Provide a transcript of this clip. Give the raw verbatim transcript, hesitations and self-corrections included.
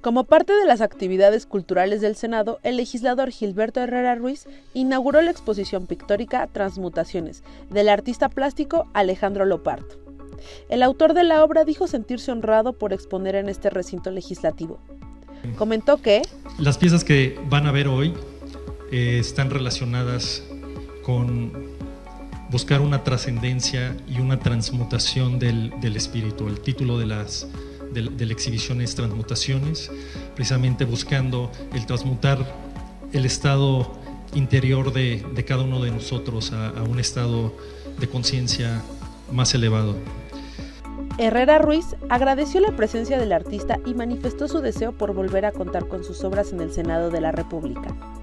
Como parte de las actividades culturales del Senado, el legislador Gilberto Herrera Ruiz inauguró la exposición pictórica Transmutaciones, del artista plástico Alejandro Loparto. El autor de la obra dijo sentirse honrado por exponer en este recinto legislativo. Comentó que las piezas que van a ver hoy eh, están relacionadas con buscar una trascendencia y una transmutación del, del espíritu. El título de las De, de la exhibición es Transmutaciones, precisamente buscando el transmutar el estado interior de, de cada uno de nosotros a, a un estado de conciencia más elevado. Herrera Ruiz agradeció la presencia del artista y manifestó su deseo por volver a contar con sus obras en el Senado de la República.